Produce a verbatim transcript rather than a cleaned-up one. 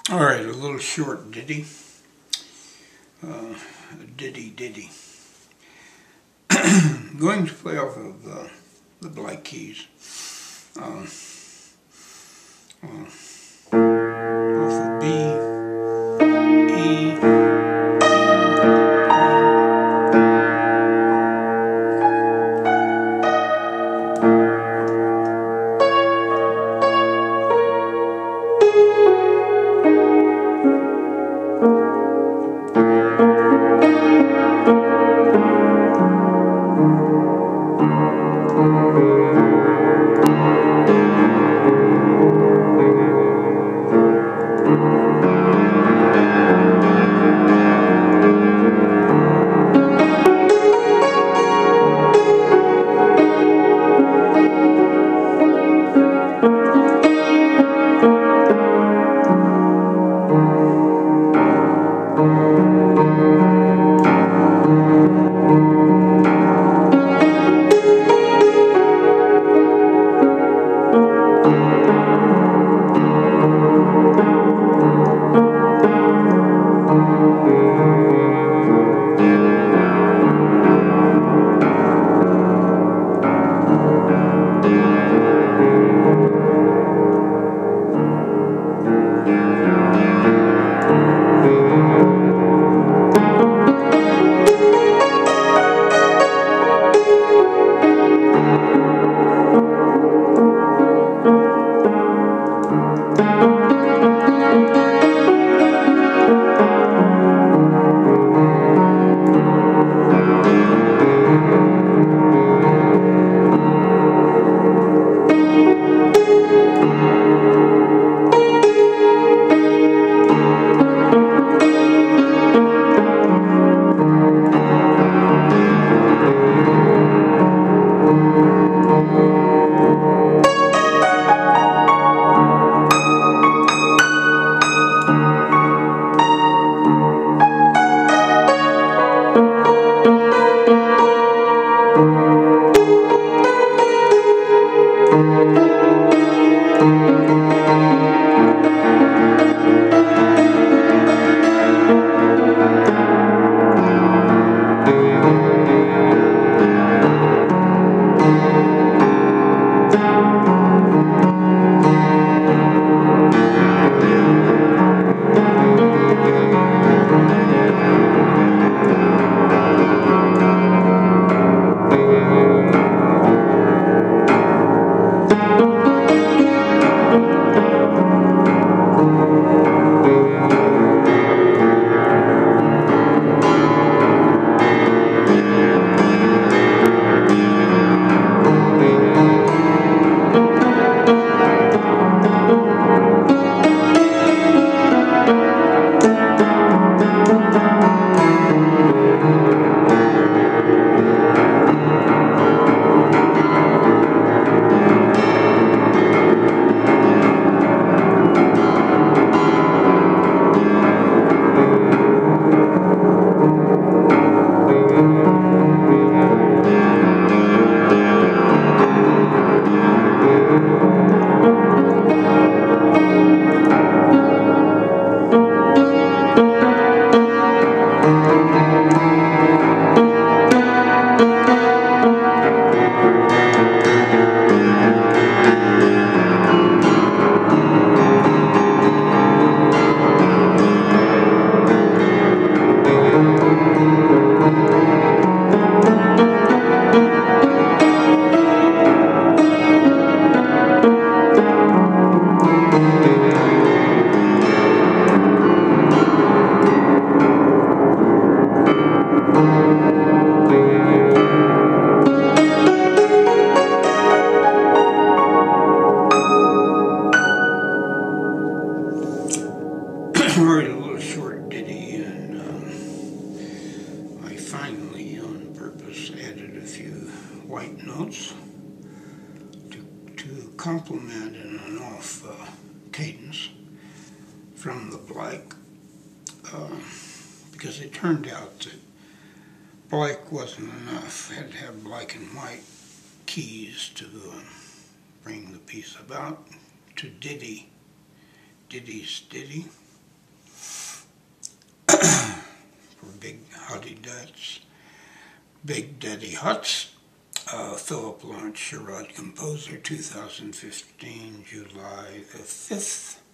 Alright, a little short ditty. Uh, ditty ditty. I'm going to play off of uh, the black keys. Uh, uh, off of B, E, alright, a little short ditty, and um, I finally, on purpose, added a few white notes to, to complement an off uh, cadence from the black, uh, because it turned out that black wasn't enough. Had to have black and white keys to uh, bring the piece about, to ditty, ditty's ditty. for Big Huddy Dutch, Big Daddy Huts, uh, Philip Lawrence Sherrod Composer, two thousand fifteen, July the fifth.